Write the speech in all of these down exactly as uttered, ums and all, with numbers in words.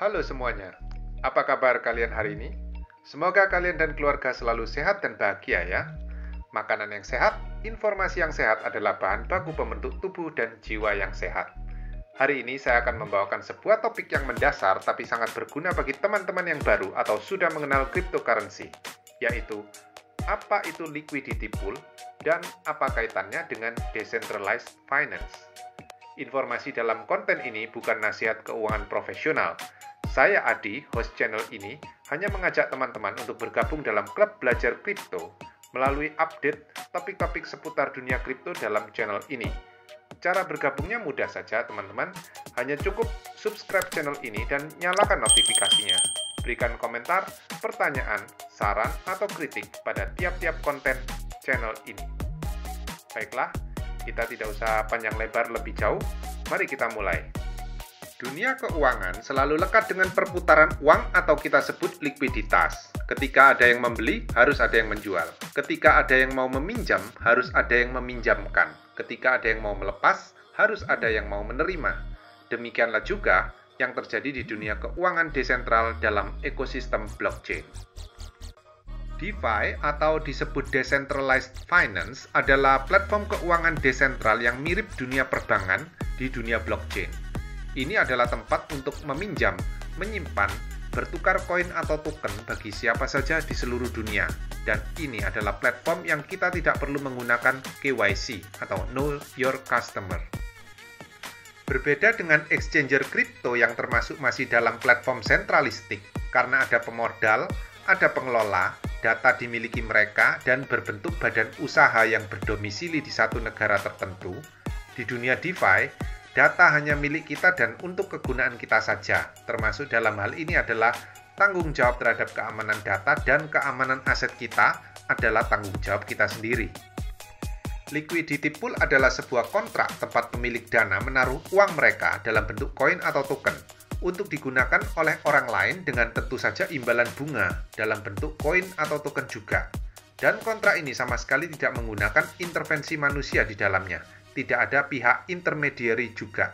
Halo semuanya, apa kabar kalian hari ini? Semoga kalian dan keluarga selalu sehat dan bahagia ya. Makanan yang sehat, informasi yang sehat adalah bahan baku pembentuk tubuh dan jiwa yang sehat. Hari ini saya akan membawakan sebuah topik yang mendasar tapi sangat berguna bagi teman-teman yang baru atau sudah mengenal cryptocurrency, yaitu apa itu liquidity pool dan apa kaitannya dengan decentralized finance. Informasi dalam konten ini bukan nasihat keuangan profesional. Saya Adi, host channel ini, hanya mengajak teman-teman untuk bergabung dalam klub belajar kripto melalui update topik-topik seputar dunia kripto dalam channel ini. Cara bergabungnya mudah saja, teman-teman. Hanya cukup subscribe channel ini dan nyalakan notifikasinya. Berikan komentar, pertanyaan, saran, atau kritik pada tiap-tiap konten channel ini. Baiklah, kita tidak usah panjang lebar lebih jauh. Mari kita mulai. Dunia keuangan selalu lekat dengan perputaran uang atau kita sebut likuiditas. Ketika ada yang membeli, harus ada yang menjual. Ketika ada yang mau meminjam, harus ada yang meminjamkan. Ketika ada yang mau melepas, harus ada yang mau menerima. Demikianlah juga yang terjadi di dunia keuangan desentral dalam ekosistem blockchain. DeFi atau disebut Decentralized Finance adalah platform keuangan desentral yang mirip dunia perbankan di dunia blockchain. Ini adalah tempat untuk meminjam, menyimpan, bertukar koin atau token bagi siapa saja di seluruh dunia. Dan ini adalah platform yang kita tidak perlu menggunakan K Y C atau Know Your Customer. Berbeda dengan exchanger kripto yang termasuk masih dalam platform sentralistik karena ada pemodal, ada pengelola, data dimiliki mereka, dan berbentuk badan usaha yang berdomisili di satu negara tertentu. Di dunia DeFi, data hanya milik kita dan untuk kegunaan kita saja, termasuk dalam hal ini adalah tanggung jawab terhadap keamanan data dan keamanan aset kita adalah tanggung jawab kita sendiri. Liquidity pool adalah sebuah kontrak tempat pemilik dana menaruh uang mereka dalam bentuk koin atau token untuk digunakan oleh orang lain dengan tentu saja imbalan bunga dalam bentuk koin atau token juga. Dan kontrak ini sama sekali tidak menggunakan intervensi manusia di dalamnya. Tidak ada pihak intermediary juga.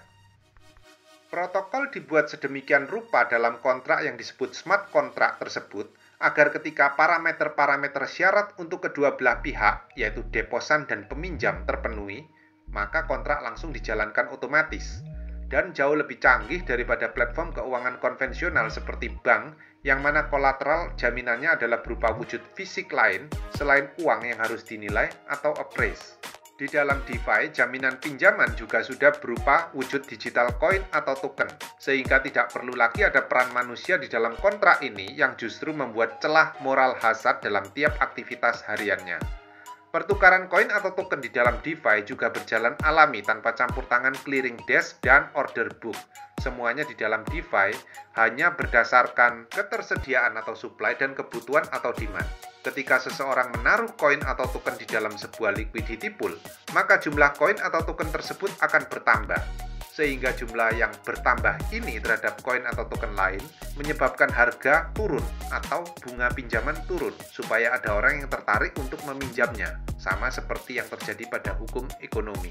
Protokol dibuat sedemikian rupa dalam kontrak yang disebut smart contract tersebut agar ketika parameter-parameter syarat untuk kedua belah pihak, yaitu deposan dan peminjam terpenuhi, maka kontrak langsung dijalankan otomatis. Dan jauh lebih canggih daripada platform keuangan konvensional seperti bank, yang mana kolateral jaminannya adalah berupa wujud fisik lain selain uang yang harus dinilai atau appraise. Di dalam DeFi, jaminan pinjaman juga sudah berupa wujud digital coin atau token, sehingga tidak perlu lagi ada peran manusia di dalam kontrak ini yang justru membuat celah moral hazard dalam tiap aktivitas hariannya. Pertukaran koin atau token di dalam DeFi juga berjalan alami tanpa campur tangan clearing desk dan order book. Semuanya di dalam DeFi hanya berdasarkan ketersediaan atau supply dan kebutuhan atau demand. Ketika seseorang menaruh koin atau token di dalam sebuah liquidity pool, maka jumlah koin atau token tersebut akan bertambah. Sehingga jumlah yang bertambah ini terhadap koin atau token lain menyebabkan harga turun atau bunga pinjaman turun supaya ada orang yang tertarik untuk meminjamnya, sama seperti yang terjadi pada hukum ekonomi.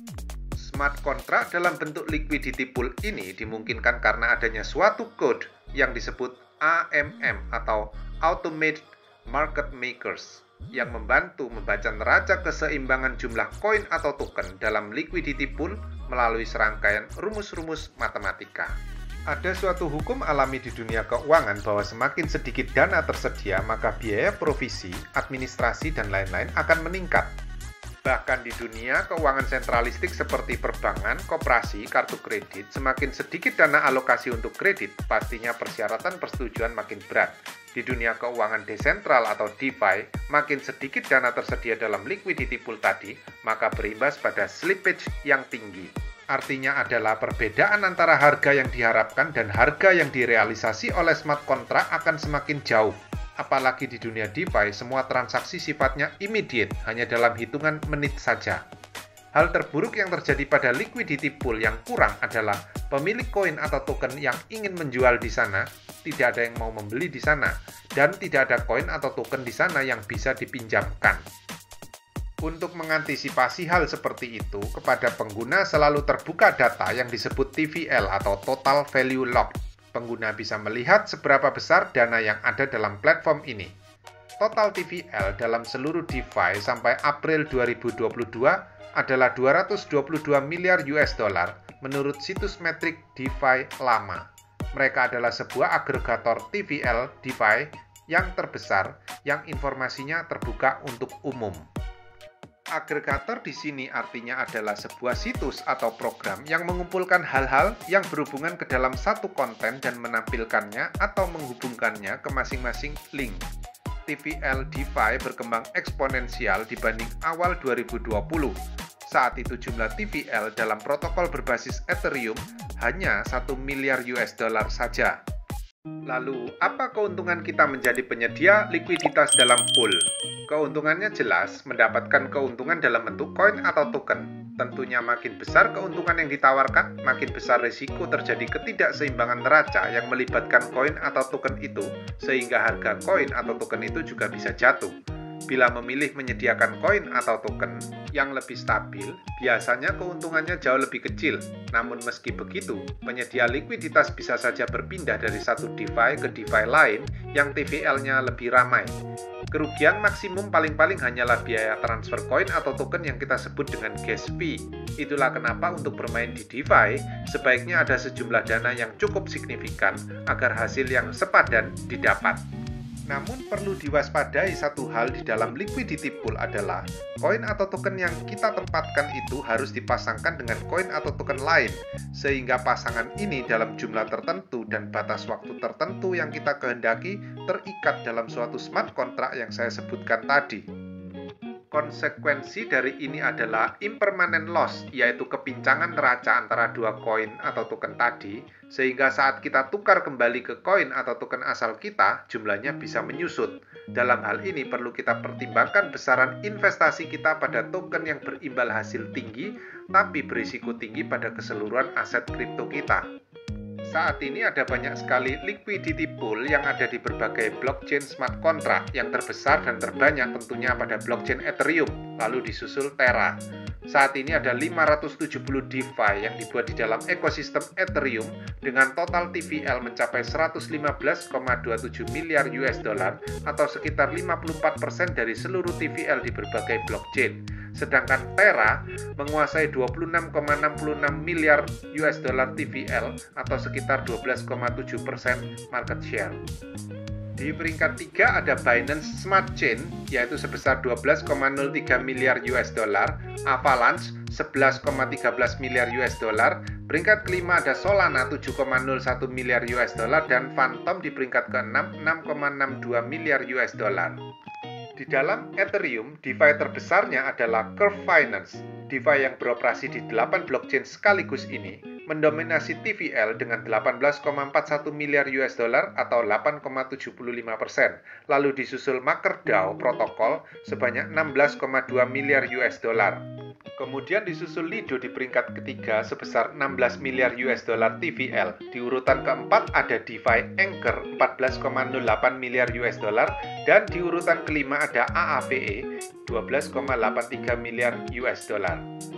Smart contract dalam bentuk liquidity pool ini dimungkinkan karena adanya suatu code yang disebut A M M atau Automated Market Makers yang membantu membaca neraca keseimbangan jumlah koin atau token dalam liquidity pool melalui serangkaian rumus-rumus matematika. Ada suatu hukum alami di dunia keuangan bahwa semakin sedikit dana tersedia, maka biaya provisi, administrasi, dan lain-lain akan meningkat. Bahkan di dunia keuangan sentralistik seperti perbankan, koperasi, kartu kredit, semakin sedikit dana alokasi untuk kredit, pastinya persyaratan persetujuan makin berat. Di dunia keuangan desentral atau DeFi, makin sedikit dana tersedia dalam liquidity pool tadi, maka berimbas pada slippage yang tinggi. Artinya adalah perbedaan antara harga yang diharapkan dan harga yang direalisasi oleh smart contract akan semakin jauh. Apalagi di dunia DeFi, semua transaksi sifatnya immediate, hanya dalam hitungan menit saja. Hal terburuk yang terjadi pada liquidity pool yang kurang adalah pemilik koin atau token yang ingin menjual di sana, tidak ada yang mau membeli di sana, dan tidak ada koin atau token di sana yang bisa dipinjamkan. Untuk mengantisipasi hal seperti itu, kepada pengguna selalu terbuka data yang disebut T V L atau Total Value Locked. Pengguna bisa melihat seberapa besar dana yang ada dalam platform ini. Total T V L dalam seluruh DeFi sampai April dua ribu dua puluh dua adalah dua ratus dua puluh dua miliar U S dollar menurut situs metrik DeFi lama. Mereka adalah sebuah agregator T V L DeFi yang terbesar yang informasinya terbuka untuk umum. Agregator di sini artinya adalah sebuah situs atau program yang mengumpulkan hal-hal yang berhubungan ke dalam satu konten dan menampilkannya atau menghubungkannya ke masing-masing link. T V L DeFi berkembang eksponensial dibanding awal dua ribu dua puluh. Saat itu jumlah T V L dalam protokol berbasis Ethereum hanya satu miliar U S dollar saja. Lalu, apa keuntungan kita menjadi penyedia likuiditas dalam pool? Keuntungannya jelas, mendapatkan keuntungan dalam bentuk koin atau token. Tentunya makin besar keuntungan yang ditawarkan, makin besar risiko terjadi ketidakseimbangan neraca yang melibatkan koin atau token itu, sehingga harga koin atau token itu juga bisa jatuh. Bila memilih menyediakan koin atau token yang lebih stabil, biasanya keuntungannya jauh lebih kecil. Namun meski begitu, penyedia likuiditas bisa saja berpindah dari satu DeFi ke DeFi lain yang T V L-nya lebih ramai. Kerugian maksimum paling-paling hanyalah biaya transfer koin atau token yang kita sebut dengan gas fee. Itulah kenapa untuk bermain di DeFi, sebaiknya ada sejumlah dana yang cukup signifikan agar hasil yang sepadan didapat. Namun perlu diwaspadai satu hal di dalam liquidity pool adalah koin atau token yang kita tempatkan itu harus dipasangkan dengan koin atau token lain, sehingga pasangan ini dalam jumlah tertentu dan batas waktu tertentu yang kita kehendaki terikat dalam suatu smart contract yang saya sebutkan tadi. Konsekuensi dari ini adalah impermanent loss, yaitu kepincangan neraca antara dua koin atau token tadi, sehingga saat kita tukar kembali ke koin atau token asal kita, jumlahnya bisa menyusut. Dalam hal ini perlu kita pertimbangkan besaran investasi kita pada token yang berimbal hasil tinggi, tapi berisiko tinggi pada keseluruhan aset kripto kita. Saat ini ada banyak sekali liquidity pool yang ada di berbagai blockchain smart contract, yang terbesar dan terbanyak tentunya pada blockchain Ethereum, lalu disusul Terra. Saat ini ada lima ratus tujuh puluh DeFi yang dibuat di dalam ekosistem Ethereum dengan total T V L mencapai seratus lima belas koma dua tujuh miliar U S dollar atau sekitar lima puluh empat persen dari seluruh T V L di berbagai blockchain. Sedangkan Terra menguasai dua puluh enam koma enam enam miliar U S dollar T V L atau sekitar dua belas koma tujuh persen market share. Di peringkat tiga ada Binance Smart Chain yaitu sebesar dua belas koma nol tiga miliar U S dollar, Avalanche sebelas koma satu tiga miliar U S dollar, peringkat kelima ada Solana tujuh koma nol satu miliar U S dollar dan Phantom di peringkat keenam enam koma enam dua miliar U S dollar. Di dalam Ethereum, DeFi terbesarnya adalah Curve Finance. DeFi yang beroperasi di delapan blockchain sekaligus ini mendominasi T V L dengan delapan belas koma empat satu miliar U S dollar atau delapan koma tujuh lima persen. Lalu disusul MakerDAO protokol sebanyak enam belas koma dua miliar U S dollar. Kemudian disusul Lido di peringkat ketiga sebesar enam belas miliar U S dollar T V L. Di urutan keempat ada DeFi Anchor empat belas koma nol delapan miliar U S dollar dan di urutan kelima ada A A P E dua belas koma delapan tiga miliar U S dollar.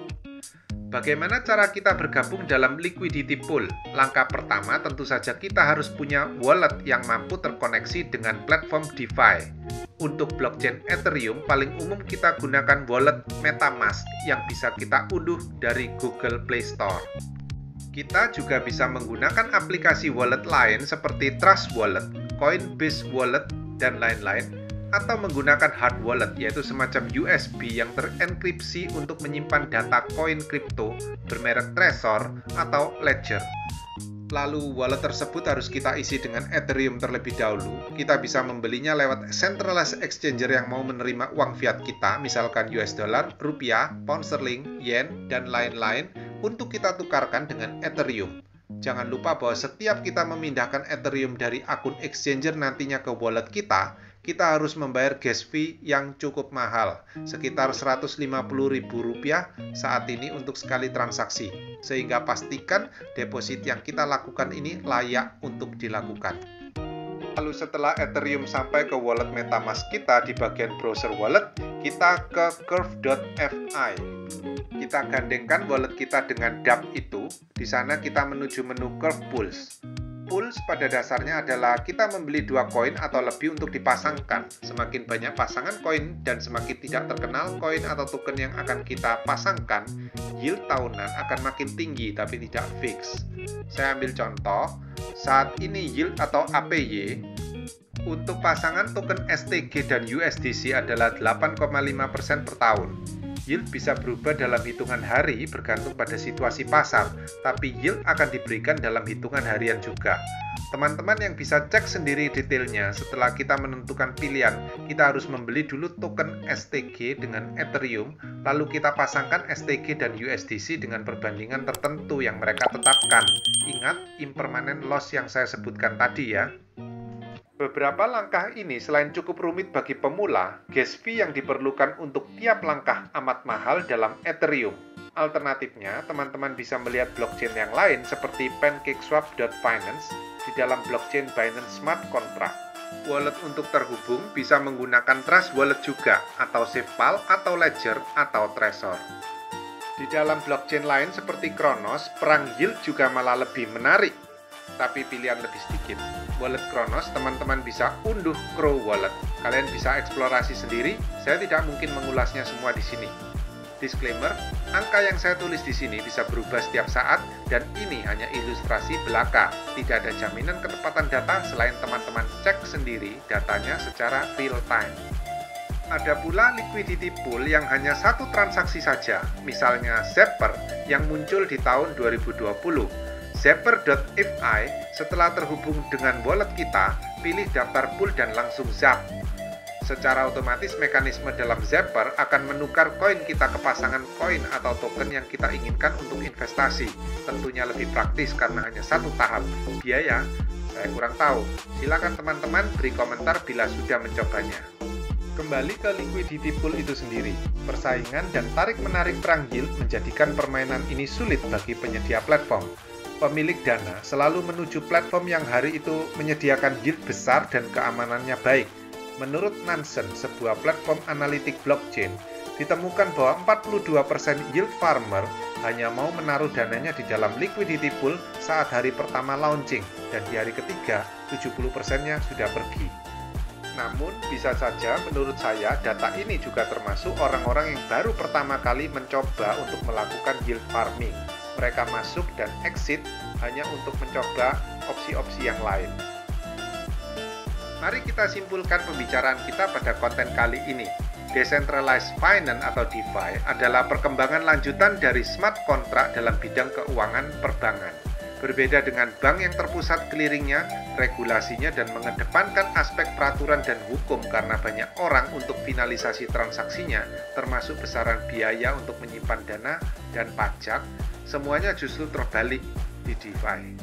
Bagaimana cara kita bergabung dalam liquidity pool? Langkah pertama tentu saja kita harus punya wallet yang mampu terkoneksi dengan platform DeFi. Untuk blockchain Ethereum, paling umum kita gunakan wallet MetaMask yang bisa kita unduh dari Google Play Store. Kita juga bisa menggunakan aplikasi wallet lain seperti Trust Wallet, Coinbase Wallet, dan lain-lain, atau menggunakan hard wallet yaitu semacam U S B yang terenkripsi untuk menyimpan data koin kripto bermerek Trezor atau Ledger. Lalu wallet tersebut harus kita isi dengan Ethereum terlebih dahulu. Kita bisa membelinya lewat centralized exchanger yang mau menerima uang fiat kita, misalkan U S dollar, rupiah, pound sterling, yen, dan lain-lain untuk kita tukarkan dengan Ethereum. Jangan lupa bahwa setiap kita memindahkan Ethereum dari akun exchanger nantinya ke wallet kita, kita harus membayar gas fee yang cukup mahal, sekitar seratus lima puluh ribu rupiah saat ini untuk sekali transaksi, sehingga pastikan deposit yang kita lakukan ini layak untuk dilakukan. Lalu setelah Ethereum sampai ke wallet MetaMask kita di bagian browser wallet, kita ke curve dot F I. Kita gandengkan wallet kita dengan dApp itu, di sana kita menuju menu Curve Pools. pools pada dasarnya adalah kita membeli dua koin atau lebih untuk dipasangkan. Semakin banyak pasangan koin dan semakin tidak terkenal koin atau token yang akan kita pasangkan, yield tahunan akan makin tinggi tapi tidak fix. Saya ambil contoh, saat ini yield atau A P Y untuk pasangan token S T G dan U S D C adalah delapan koma lima persen per tahun. Yield bisa berubah dalam hitungan hari bergantung pada situasi pasar, tapi yield akan diberikan dalam hitungan harian juga. Teman-teman yang bisa cek sendiri detailnya, setelah kita menentukan pilihan, kita harus membeli dulu token S T G dengan Ethereum, lalu kita pasangkan S T G dan U S D C dengan perbandingan tertentu yang mereka tetapkan. Ingat, impermanent loss yang saya sebutkan tadi ya. Beberapa langkah ini selain cukup rumit bagi pemula, gas fee yang diperlukan untuk tiap langkah amat mahal dalam Ethereum. Alternatifnya, teman-teman bisa melihat blockchain yang lain seperti PancakeSwap dot finance di dalam blockchain Binance Smart Contract. Wallet untuk terhubung bisa menggunakan Trust Wallet juga, atau SafePal, atau Ledger, atau Trezor. Di dalam blockchain lain seperti Cronos, perang yield juga malah lebih menarik, tapi pilihan lebih sedikit. Wallet Cronos, teman-teman bisa unduh Crow Wallet. Kalian bisa eksplorasi sendiri, saya tidak mungkin mengulasnya semua di sini. Disclaimer, angka yang saya tulis di sini bisa berubah setiap saat, dan ini hanya ilustrasi belaka. Tidak ada jaminan ketepatan data selain teman-teman cek sendiri datanya secara real time. Ada pula liquidity pool yang hanya satu transaksi saja, misalnya Zapper yang muncul di tahun dua ribu dua puluh. Zapper dot F I, setelah terhubung dengan wallet kita, pilih daftar pool dan langsung zap. Secara otomatis mekanisme dalam Zapper akan menukar koin kita ke pasangan koin atau token yang kita inginkan untuk investasi. Tentunya lebih praktis karena hanya satu tahap. Biaya, saya kurang tahu. Silakan teman-teman beri komentar bila sudah mencobanya. Kembali ke liquidity pool itu sendiri, persaingan dan tarik-menarik perang yield menjadikan permainan ini sulit bagi penyedia platform. Pemilik dana selalu menuju platform yang hari itu menyediakan yield besar dan keamanannya baik. Menurut Nansen, sebuah platform analitik blockchain, ditemukan bahwa empat puluh dua persen yield farmer hanya mau menaruh dananya di dalam liquidity pool saat hari pertama launching, dan di hari ketiga, tujuh puluh persennya sudah pergi. Namun, bisa saja menurut saya data ini juga termasuk orang-orang yang baru pertama kali mencoba untuk melakukan yield farming. Mereka masuk dan exit hanya untuk mencoba opsi-opsi yang lain. Mari kita simpulkan pembicaraan kita pada konten kali ini. Decentralized Finance atau DeFi adalah perkembangan lanjutan dari smart contract dalam bidang keuangan perbankan. Berbeda dengan bank yang terpusat clearingnya, regulasinya, dan mengedepankan aspek peraturan dan hukum karena banyak orang untuk finalisasi transaksinya, termasuk besaran biaya untuk menyimpan dana dan pajak, semuanya justru terbalik di DeFi.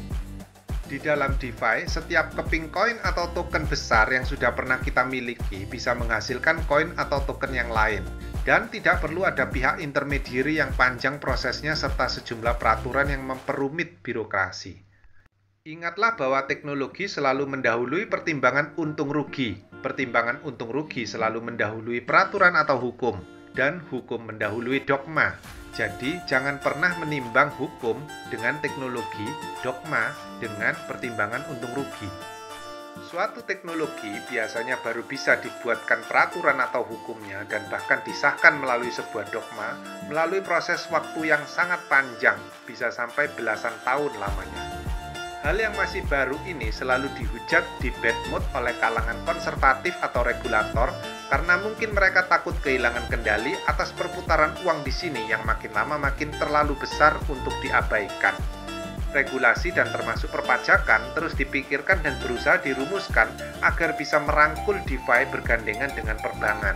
Di dalam DeFi, setiap keping koin atau token besar yang sudah pernah kita miliki bisa menghasilkan koin atau token yang lain, dan tidak perlu ada pihak intermediary yang panjang prosesnya serta sejumlah peraturan yang memperumit birokrasi. Ingatlah bahwa teknologi selalu mendahului pertimbangan untung rugi, pertimbangan untung rugi selalu mendahului peraturan atau hukum, dan hukum mendahului dogma. Jadi, jangan pernah menimbang hukum dengan teknologi, dogma dengan pertimbangan untung rugi. Suatu teknologi biasanya baru bisa dibuatkan peraturan atau hukumnya dan bahkan disahkan melalui sebuah dogma melalui proses waktu yang sangat panjang, bisa sampai belasan tahun lamanya. Hal yang masih baru ini selalu dihujat di bad mood oleh kalangan konservatif atau regulator karena mungkin mereka takut kehilangan kendali atas perputaran uang di sini yang makin lama makin terlalu besar untuk diabaikan. Regulasi dan termasuk perpajakan terus dipikirkan dan berusaha dirumuskan agar bisa merangkul DeFi bergandengan dengan perbankan.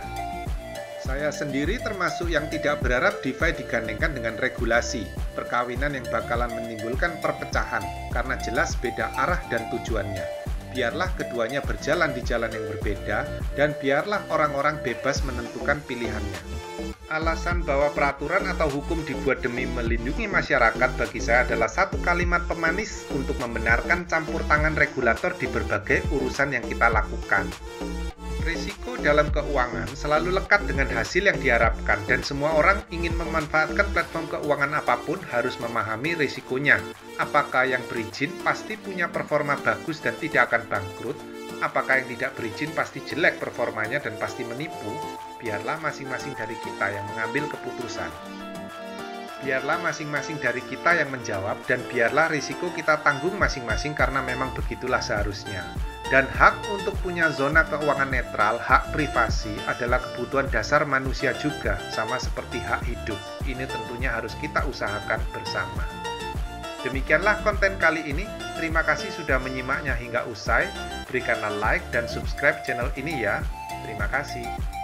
Saya sendiri termasuk yang tidak berharap DeFi digandengkan dengan regulasi, perkawinan yang bakalan menimbulkan perpecahan karena jelas beda arah dan tujuannya. Biarlah keduanya berjalan di jalan yang berbeda dan biarlah orang-orang bebas menentukan pilihannya. Alasan bahwa peraturan atau hukum dibuat demi melindungi masyarakat bagi saya adalah satu kalimat pemanis untuk membenarkan campur tangan regulator di berbagai urusan yang kita lakukan. Risiko dalam keuangan selalu lekat dengan hasil yang diharapkan dan semua orang ingin memanfaatkan platform keuangan apapun harus memahami risikonya. Apakah yang berizin pasti punya performa bagus dan tidak akan bangkrut? Apakah yang tidak berizin pasti jelek performanya dan pasti menipu? Biarlah masing-masing dari kita yang mengambil keputusan. Biarlah masing-masing dari kita yang menjawab dan biarlah risiko kita tanggung masing-masing karena memang begitulah seharusnya. Dan hak untuk punya zona keuangan netral, hak privasi adalah kebutuhan dasar manusia juga, sama seperti hak hidup. Ini tentunya harus kita usahakan bersama. Demikianlah konten kali ini. Terima kasih sudah menyimaknya hingga usai. Berikanlah like dan subscribe channel ini ya. Terima kasih.